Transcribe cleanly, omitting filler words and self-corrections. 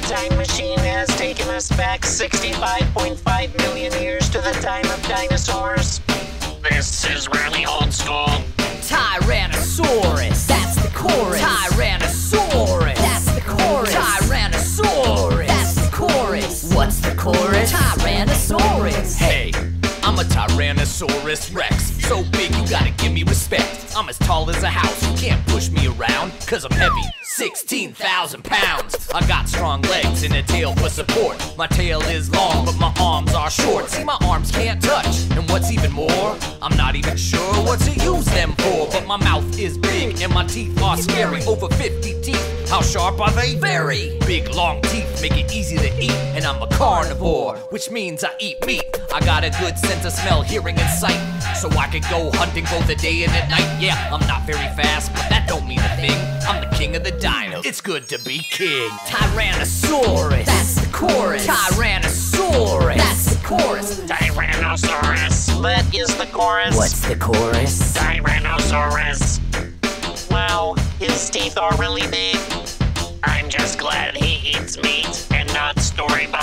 time machine has taken us back 65.5 million years to the time of dinosaurs. This is really old school. Tyrannosaurus, that's the chorus. Tyrannosaurus, that's the chorus. Tyrannosaurus, that's the chorus. What's the chorus? Tyrannosaurus. Hey, I'm a Tyrannosaurus Rex. So big you gotta give me respect. I'm as tall as a house, you can't push me around, cause I'm heavy, 16,000 pounds. I got strong legs and a tail for support. My tail is long, but my arms are short. See, my arms can't touch, and what's even more, I'm not even sure what to use them for. But my mouth is big and my teeth are scary. Over 50 teeth, how sharp are they? Very big, long teeth make it easy to eat. And I'm a carnivore, which means I eat meat. I got a good sense of smell, hearing, and sight, so I can go hunting both the day and at night. Yeah, I'm not very fast, but that don't mean a thing. I'm the king of the dinos. It's good to be king. Tyrannosaurus, that's the chorus. Tyrannosaurus, that's the chorus. Tyrannosaurus, that is the chorus. What's the chorus? Tyrannosaurus. Wow, his teeth are really big. I'm just glad he eats meat and not storybook